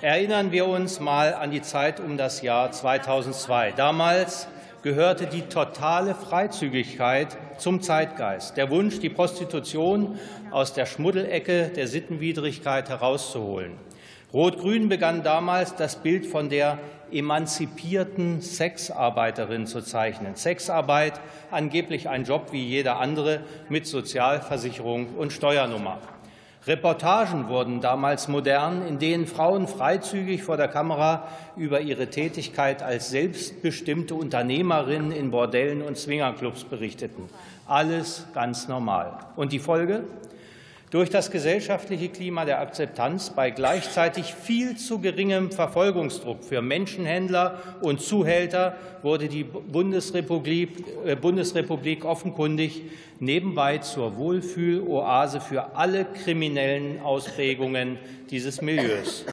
Erinnern wir uns mal an die Zeit um das Jahr 2002. Damals gehörte die totale Freizügigkeit zum Zeitgeist. Der Wunsch, die Prostitution aus der Schmuddelecke der Sittenwidrigkeit herauszuholen. Rot-Grün begann damals, das Bild von der emanzipierten Sexarbeiterin zu zeichnen. Sexarbeit, angeblich ein Job wie jeder andere mit Sozialversicherung und Steuernummer. Reportagen wurden damals modern, in denen Frauen freizügig vor der Kamera über ihre Tätigkeit als selbstbestimmte Unternehmerinnen in Bordellen und Swingerclubs berichteten. Alles ganz normal. Und die Folge? Durch das gesellschaftliche Klima der Akzeptanz bei gleichzeitig viel zu geringem Verfolgungsdruck für Menschenhändler und Zuhälter wurde die Bundesrepublik offenkundig nebenbei zur Wohlfühloase für alle kriminellen Ausprägungen dieses Milieus.